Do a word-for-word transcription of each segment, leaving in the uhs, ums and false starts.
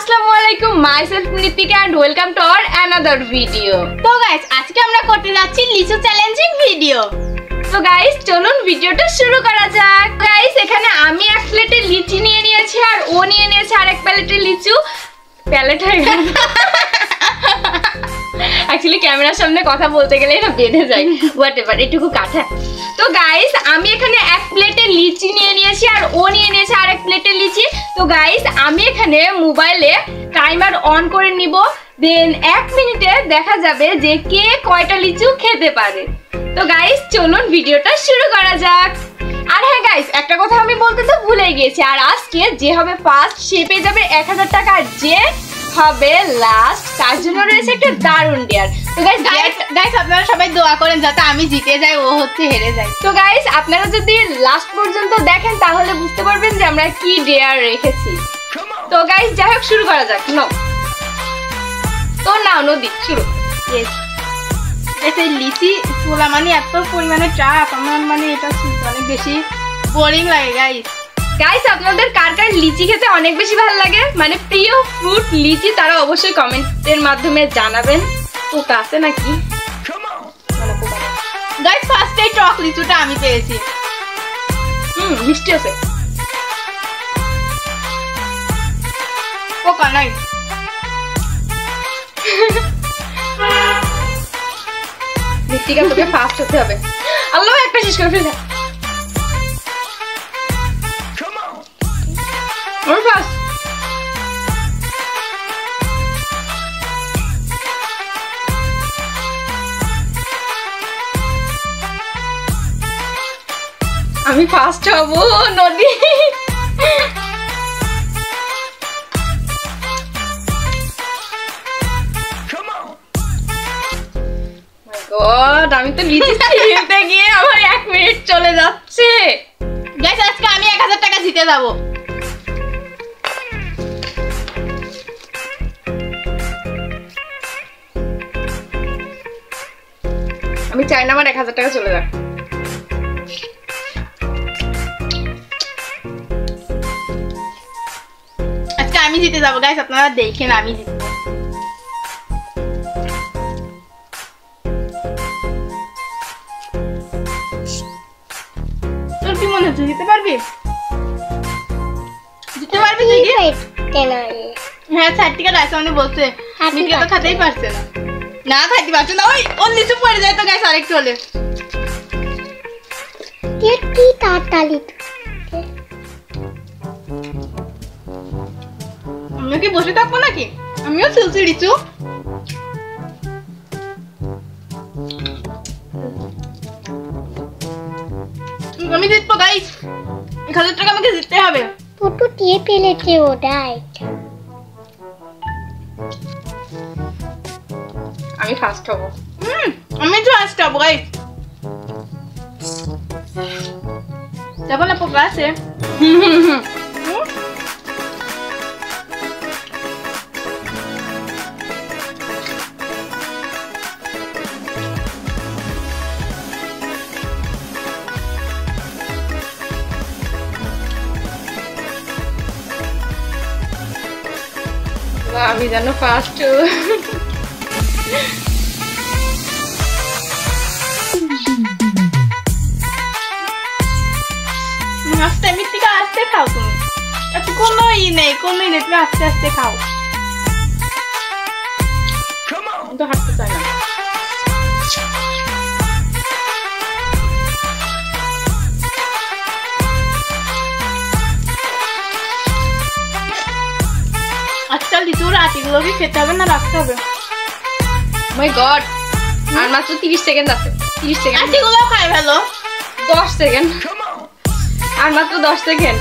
আসসালামু আলাইকুম myself Nitika and welcome to our another video. তো গাইস আজকে আমরা করতে যাচ্ছি লিচু চ্যালেঞ্জিং ভিডিও। তো গাইস চলুন ভিডিওটা শুরু করা যাক। গাইস এখানে আমি এক প্লেটে লিচি নিয়ে নিয়েছি আর ও নিয়ে নিয়েছে আরেক প্লেটে লিচু। প্যালেট হয়ে গেল অ্যাকচুয়ালি ক্যামেরার সামনে কথা বলতে গেলে এটা বেঁধে যায়, হোয়াটএভার, এটুকু কাটা। তো গাইস আমি এখানে এক প্লেটে লিচি নিয়ে নিয়েছি আর ও নিয়ে নিয়েছে আরেক প্লেটে লিচি। তো গাইস আমি এখানে মোবাইলে টাইমার অন করে নিব, দেন এক মিনিটে দেখা যাবে যে কে কয়টা লিচু খেতে পারে। তো গাইস চলুন ভিডিওটা শুরু করা যাক। আর হ্যাঁ গাইস একটা কথা আমি বলতে তো ভুলে গিয়েছি, আর আজকে যে হবে ফার্স্ট সে পেয়ে যাবে এক হাজার টাকা, আর যে হবে লাস্ট তার জন্য রয়েছে একটা দারুণ ডিয়ার। তো গাইস গাইস আপনারা সবাই দোয়া করেন যাতে আমি জিতে যাই, ও হচ্ছে হেরে যায়। তো গাইস আপনারা যদি লাস্ট পর্যন্ত দেখেন তাহলে বুঝতে পারবেন যে আমরা কি ডিয়ার রেখেছি। তো গাইস যাই হোক শুরু করা যাক। নো তো নাও নদী শুরু। ইয়েস এই লিচি তোলা মানে এত পরিমাণে চাপ, আমার মানে এটা শুনতে অনেক বেশি বোরিং লাগে গাইস। গাইস আপনাদের কার কার লিচি খেতে অনেক বেশি ভালো লাগে, মানে প্রিয় ফ্রুট লিচি, তারা অবশ্যই কমেন্টের মাধ্যমে জানাবেন। পোকা আছে নাকি? গাইস ফার্স্ট এই টক লিচুটা আমি পেয়েছি। হুম মিষ্টি আছে, পোকা নাই। লিচিকা তোকে ফার্স্ট হতে হবে। আল্লাহ একটা শেষ করে ফেলে। আমি ফার্স্ট। আমি ফার্স্ট হব নদী। গড আমি তো লিচি খেতে গিয়ে আমার এক মিনিট চলে যাচ্ছে। গাইস আজকে আমি এক হাজার টাকা জিতে যাবো। আমি চাই না আমার এক হাজার টাকা চলে যাক। আজকে আমি জিতে যাবো গাইস, আপনারা দেখেন আমি জিতবো। তোর কি মনে হচ্ছে জিতে পারবি? জিতে পারবি তুই কি? হ্যাঁ সার্টিফিকেট আছে মানে বলছে মিকে তো খাতেই পারছে না। না খাইতে পারছে না, ওই ওর নিচে পড়ে যায় তো গাইস আরেকটু হলে। কি তাড়াতাড়ি আমিও কি বসে থাকবো নাকি? আমিও চলছি রিচু। আমি জিতবো গাইস, এক হাজার টাকা আমাকে জিততে হবে। ফটো দিয়ে ফেলেছে ও রাইট। আমি ফার্স্ট হব। হুম আমি তো ফার্স্ট হব গাইস। যাবো না পোকা আছে। হুম হুম হুম আমি যেন ফার্স্ট। আস্তে মিষ্টিকা আস্তে খাও তুমি, আচ্ছা কোনো ই নেই কোনো ই নেই, তুমি আস্তে আস্তে খাও। তো হাঁটতে চাই না। আচ্ছা লিচুর আটিগুলো কি খেতে হবে না রাখতে হবে? মাই গড আর মাত্র তিরিশ সেকেন্ড আছে। তিরিশ সেকেন্ড আটিগুলো খাই ভালো। দশ সেকেন্ড আর মাত্র দশ সেকেন্ড।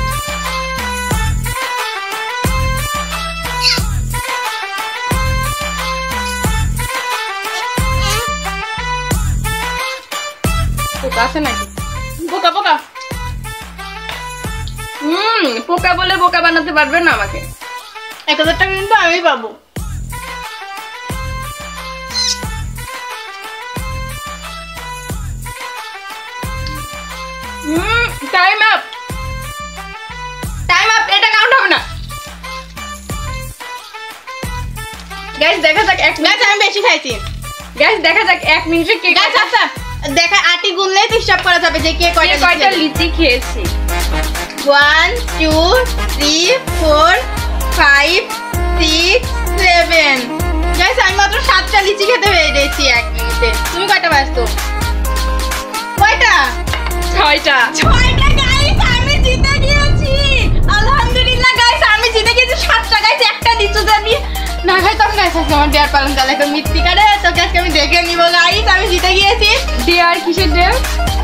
পোকা আছে নাকি? পোকা পোকা। হুম পোকা বলে বোকা বানাতে পারবে না আমাকে। এক হাজার টাকা কিন্তু আমি পাবো। Hmm time up. Time up, এটা কাউন্ট হবে না। গাইস দেখা যাক এক মিনিট আমি বেশি খাইছি গাইস দেখা যাক এক মিনিটে কে গাইস আচ্ছা দেখা আটি গুনলেই তো হিসাব করা যাবে যে কে কয়টা কয়টা লিচি খেয়েছি one two three four five six seven guys আমি মাত্র সাতটা লিচি খেতে পেরেছি এক মিনিটে তুমি কয়টা বাজতো কয়টা ছয়টা ছয়টা গাইস আমি জিতে গিয়েছি আলহামদুলিল্লাহ গাইস আমি জিতে গিয়েছি সাতটা গাইস একটা লিচু আমি না খাই তখন গাইস আজকে আমার ডেয়ার পালন কালে একটা মৃত্তিকা রে তো গাইস আমি দেখে নিব গাইস আমি জিতে গিয়েছি ডেয়ার কিসের ডেয়ার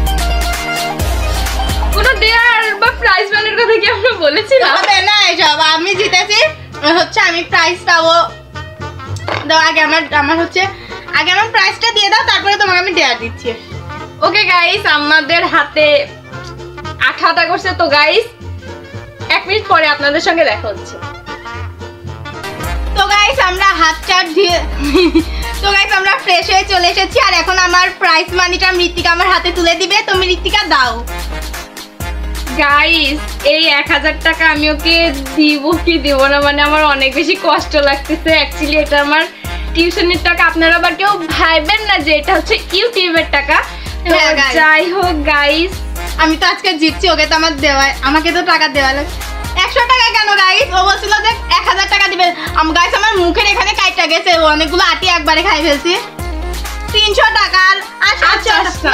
কোনো ডেয়ার বা প্রাইজ মানির কথা কি আমরা বলেছিলাম হবে না এসব আমি জিতেছি হচ্ছে আমি প্রাইজ পাবো দাও আগে আমার আমার হচ্ছে আগে আমার প্রাইজটা দিয়ে দাও তারপরে তোমাকে আমি ডেয়ার দিচ্ছি ওকে গাইস আমাদের হাতে আঠা আঠা করছে তো গাইস এক মিনিট পরে আপনাদের সঙ্গে দেখা হচ্ছে তো গাইস আমরা হাত চাট দিয়ে তো গাইস আমরা ফ্রেশ হয়ে চলে এসেছি আর এখন আমার প্রাইজ মানিটা মৃত্তিকা আমার হাতে তুলে দিবে তো মৃত্তিকা দাও গাইস এই এক হাজার টাকা আমি ওকে দিব কি দিব না মানে আমার অনেক বেশি কষ্ট লাগতেছে অ্যাকচুয়ালি এটা আমার টিউশনের টাকা আপনারা আবার কেউ ভাইবেন না যে এটা হচ্ছে ইউটিউবের টাকা তো যাই হোক গাইস আমি তো আজকে জিতছি ওকে তো আমার দেওয়া আমাকে তো টাকা দেওয়া লাগে একশো টাকা কেন গাইস ও বলছিল যে এক হাজার টাকা দিবে আমি গাইস আমার মুখের এখানে কাইটা গেছে অনেকগুলো আটি একবারে খাই ফেলছি তিনশো টাকা আর সাতশো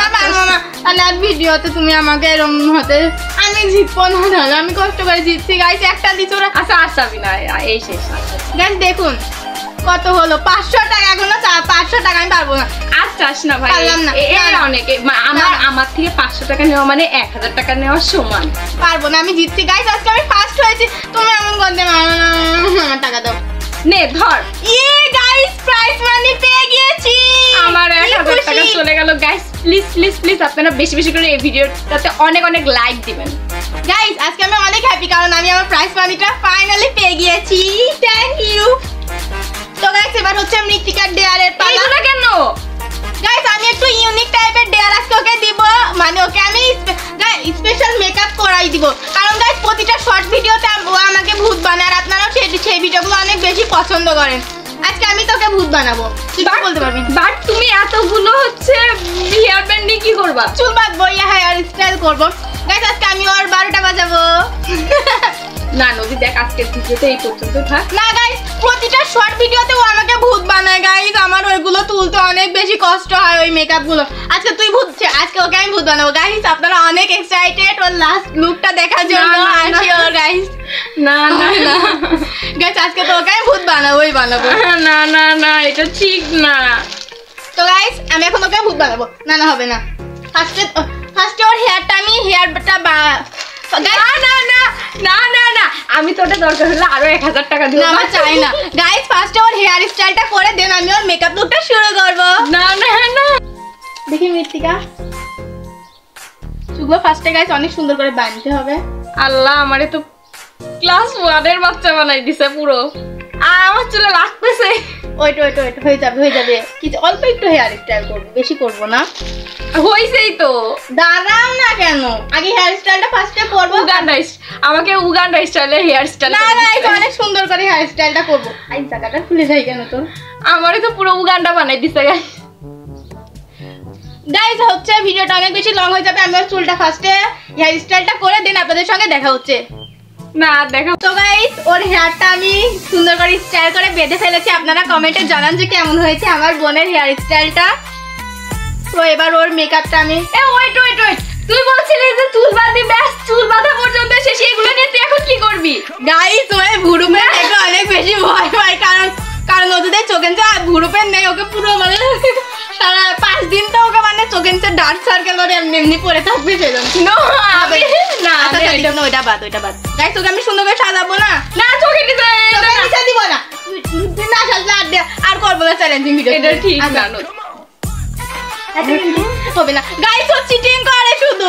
না ভিডিওতে তুমি আমাকে এরকম হতে আমি জিতবো না তাহলে আমি কষ্ট করে জিতছি গাইস একটা লিচু আচ্ছা আচ্ছা না এই শেষ গাইস দেখুন কত হলো পাঁচশো টাকা এখনো পাঁচশো টাকা আমি পারবো না আচ্ছা না ভাই এটা অনেক আমার আমার থেকে পাঁচশো টাকা নেওয়া মানে এক হাজার টাকা নেওয়ার সমান পারবো না আমি জিতছি গাইস আজকে আমি ফার্স্ট হয়েছি তুমি এমন করতে আমার টাকা দাও নে ধর ইয়ে গাইস প্রাইজ মানি পেয়ে গিয়েছি আমার এক হাজার টাকা চলে গেল গাইস প্লিজ প্লিজ প্লিজ আপনারা বেশি বেশি করে এই ভিডিওটাতে অনেক অনেক লাইক দিবেন গাইস আজকে আমি অনেক হ্যাপি কারণ আমি আমার প্রাইজ মানিটা ফাইনালি পেয়ে গিয়েছি থ্যাংক ইউ তো গাইস এবার হচ্ছে মৃত্তিকার ডেয়ারের পালা এইগুলো কেন গাইস আমি একটু ইউনিক টাইপের ডেয়ার আজকে ওকে দিব মানে ওকে আমি স্পেশাল মেকআপ করাই দিব কারণ গাইস প্রতিটা শর্ট ভিডিওতে ও আমাকে ভূত বানায় আর আপনারাও সেই সেই ভিডিওগুলো অনেক বেশি পছন্দ করেন আজকে আমি তোকে ভূত বানাবো তুই কি বলতে পারবি বাট তুমি এতগুলো হচ্ছে হেয়ার ব্যান্ডিং কি করবা চুল বাঁধবো ইয়া হেয়ার স্টাইল করবো গাইস আজকে আমি ওর বারোটা বাজাবো না নদী দেখ আজকের ভিডিওতে এই পর্যন্ত থাক না গাইস প্রতিটা শর্ট ভিডিওতে ও আমাকে ভূত বানায় গাইস আমার ওইগুলো তুলতে অনেক বেশি কষ্ট হয় ওই মেকআপ গুলো আজকে তুই ভূত আজকে ওকে আমি ভূত বানাবো গাইস আপনারা অনেক এক্সাইটেড ওর লাস্ট লুকটা দেখার জন্য আসি ওর গাইস না না না গাইস আজকে তো ওকে আমি ভূত বানাবোই বানাবো না না না এটা ঠিক না তো গাইস আমি এখন ওকে ভূত বানাবো না না হবে না ফার্স্টে ফার্স্টে ওর হেয়ারটা আমি হেয়ারটা না না না না না না আমি তো ওটা দরকার হলে আরো এক হাজার টাকা দিব না আমার চাই না গাইস ফার্স্টে ওর হেয়ার স্টাইলটা করে দেন আমি ওর মেকআপ লুকটা শুরু করব না না না দেখি মৃত্তিকা চুগো ফার্স্টে গাইস অনেক সুন্দর করে বানতে হবে আল্লাহ আমারে তো ক্লাস ওয়ান এর বাচ্চা বানাই দিছে পুরো আমার চুলে লাগতেছে ওইট ওইট ওইট হয়ে যাবে হয়ে যাবে কিছু অল্প একটু হেয়ার স্টাইল করব বেশি করব না হইছেই তো দাঁড়াও না কেন আগে হেয়ার স্টাইলটা ফার্স্টে করব উগান্ডা আমাকে উগান্ডা স্টাইলে হেয়ার স্টাইল না না এই অনেক সুন্দর করে হেয়ার স্টাইলটা করব আই জায়গাটা খুলে যাই কেন তোর আমারে তো পুরো উগান্ডা বানাই দিছে গাইস গাইস হচ্ছে ভিডিওটা অনেক বেশি লং হয়ে যাবে আমি ওর চুলটা ফার্স্টে হেয়ার স্টাইলটা করে দেন আপনাদের সঙ্গে দেখা হচ্ছে না দেখা তো গাইস ওর হেয়ারটা আমি সুন্দর করে স্টাইল করে বেঁধে ফেলেছি আপনারা কমেন্টে জানান যে কেমন হয়েছে আমার বোনের হেয়ার স্টাইলটা তো এবার ওর মেকআপটা আমি এ ওয়েট ওয়েট ওয়েট তুই বলছিলি যে চুল বাঁধি ব্যাস চুল বাঁধা পর্যন্ত শেষ এগুলো নিয়ে তুই এখন কি করবি গাইস ওই ভুরুপের থেকে অনেক বেশি ভয় পাই কারণ কারণ ওদের চোখের যে ভুরুপের নেই ওকে পুরো মানে সারা পাঁচ দিন তো ওকে মানে চোখের যে ডার্ক সার্কেল ওর এমনি এমনি পরে থাকবে সেজন্য নো আমি না না ওইটা বাদ ওইটা বাদ গাইস ওকে আমি সুন্দর করে সাজাবো না না চোখে দিতে চোখে নিচে দিব না তুই না সাজলে আর আর করবো না চ্যালেঞ্জিং ভিডিও এটা ঠিক না হবে না গাইস ও চিটিং করে শুধু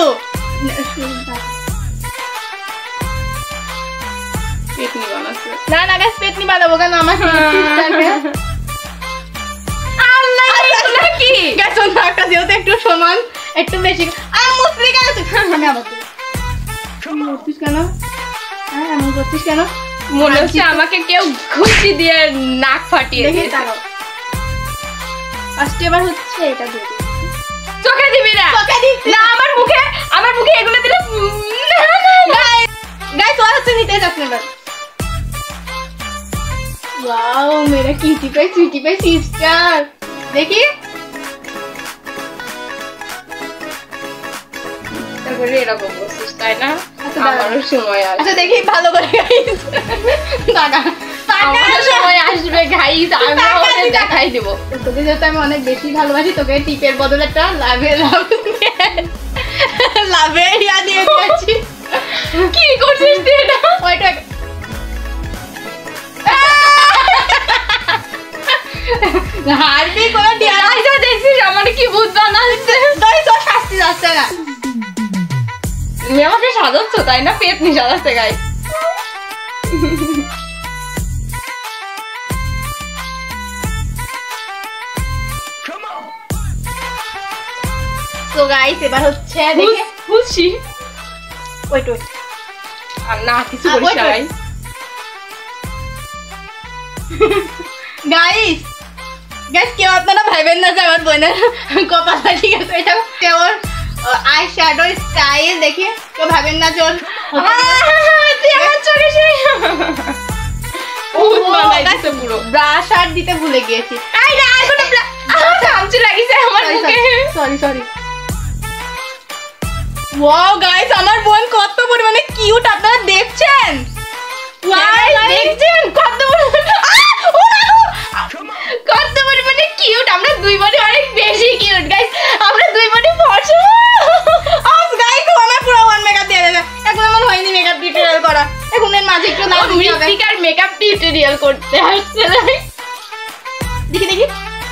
পেটনি বানাচ্ছে না না গাইস পেটনি বানাবো কেন আমার আল্লাহ এগুলো কি গাইস ওর নাকটা যেহেতু একটু সমান একটু বেশি আর মুসলি কেন আমি আবার তুই মুসলিস কেন হ্যাঁ এমন করছিস কেন মনে হচ্ছে আমাকে কেউ ঘুষি দিয়ে নাক ফাটিয়ে দেখি দিয়েছে। তাকাও ফার্স্ট এবার হচ্ছে এটা দিয়ে দিই। চোখে দিবি না চোখে দিচ্ছি না আমার মুখে আমার মুখে এগুলো দিলে উম, না, না, না। गाइस और हंस नहीं तेज अपने पर वाओ मेरा कीटी पे स्वीटी पे सिस्टर देखिए তারপরে এরকম বলছিস তাই না আচ্ছা, দাঁড়াও। আমারও সময় আসবে अच्छा देखिए ভালো করে गाइस টাকা আমারও সময় আসবে গাইস আমরা টাকা ওদের দিতে- দেখাই দেব তোকে যেহেতু আমি অনেক বেশি ভালোবাসি তোকে টিপের বদলে একটা লাভে লাভ লাভে ইয়া দিয়ে দিয়েছি কি করছিস তুই এটা ওইটা হারবি কোনো ডিয়া গাইস দেখছিস আমার কি ভূত বানাচ্ছে দই তো শাস্তি যাচ্ছে না তুমি আমাকে সাজাচ্ছ তাই না পেতনি সাজাচ্ছে গাইস তো গাইস এবার হচ্ছে দেখে খুশি ওয়েট ওয়েট আর না কিছু আহ, করিস wait, না wait. গাইস গাইস কেউ আপনারা ভাইবেন না যে আমার বোনের কপাল ফাটি গেছে এটা ওর আই শ্যাডো স্টাইল দেখি কেউ ভাবেন না যে ওর তুই আমার চোখে সেই ভূত বানাইছে পুরো ব্রাশ আর দিতে ভুলে গিয়েছি আই না আর কোনো আমার চামচি লাগিছে আমার মুখে সরি সরি ওয়াও গাইস আমার বোন কত পরিমাণে কিউট আপনারা দেখছেন Guys, দেখছেন কত পরিমাণে কত পরিমাণে কিউট আমরা দুই বোনে অনেক বেশি কিউট গাইস আমরা দুই বোনে ফর্সা আজ গাইস আমার পুরো ওয়ান মেকআপ দিয়ে দেবে এখন আমার হয়নি মেকআপ টিউটোরিয়াল করা এখন এর মাঝে একটু না দিতে হবে মৃত্তিকার মেকআপ টিউটোরিয়াল করতে আসছে দেখি দেখি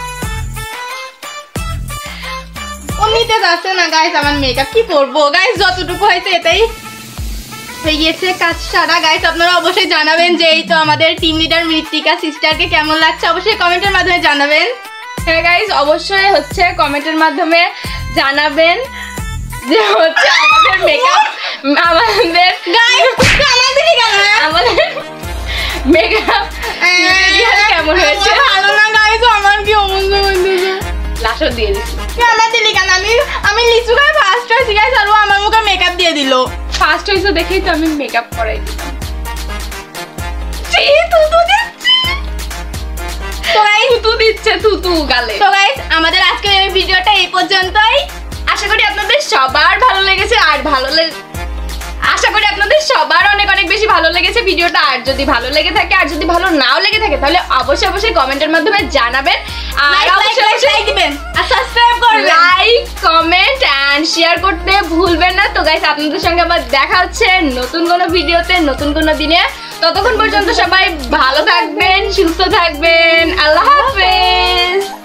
অমনিতে যাচ্ছে না গাইস আমার মেকআপ কি করবো গাইস যতটুকু হয়েছে এটাই হয়ে গিয়েছে কাজ সারা গাইস আপনারা অবশ্যই জানাবেন যে এই তো আমাদের টিম লিডার মৃত্তিকা সিস্টারকে কেমন লাগছে অবশ্যই কমেন্টের মাধ্যমে জানাবেন হ্যাঁ গাইস অবশ্যই হচ্ছে কমেন্টের মাধ্যমে জানাবেন যে হচ্ছে আমাদের মেকআপ আমাদের গাইস আমাদের কি কেন আমাদের মেকআপ টিউটোরিয়াল কেমন হয়েছে ভালো না গাইস আমার কি অবস্থা হয়েছে লাশও দিয়ে দিচ্ছি আমার দিলি কেন আমি আমি লিচু খাই ফার্স্ট হয়েছি গাইস আর ও আমার মুখে মেকআপ দিয়ে দিল ফার্স্ট হয়েছে দেখেই তো আমি মেকআপ করাই দিলাম ছি, থুতু দিচ্ছে তো গাইস থুতু দিচ্ছে থুতু গালে তো গাইস আমাদের আজকের এই ভিডিওটা এই পর্যন্তই আশা করি আপনাদের সবার ভালো লেগেছে আর ভালো লেগে আশা করি আপনাদের সবার অনেক অনেক বেশি ভালো লেগেছে ভিডিওটা আর যদি ভালো লেগে থাকে আর যদি ভালো নাও লেগে থাকে তাহলে অবশ্যই অবশ্যই কমেন্টের মাধ্যমে জানাবেন আর লাইক লাইক অবশ্যই লাইক লাইক দিবেন আর সাবস্ক্রাইব করবেন লাইক কমেন্ট এন্ড শেয়ার করতে ভুলবেন না তো গাইস আপনাদের সঙ্গে আবার দেখা হচ্ছে নতুন কোনো ভিডিওতে নতুন কোনো দিনে ততক্ষণ পর্যন্ত সবাই ভালো থাকবেন সুস্থ থাকবেন আল্লাহ হাফেজ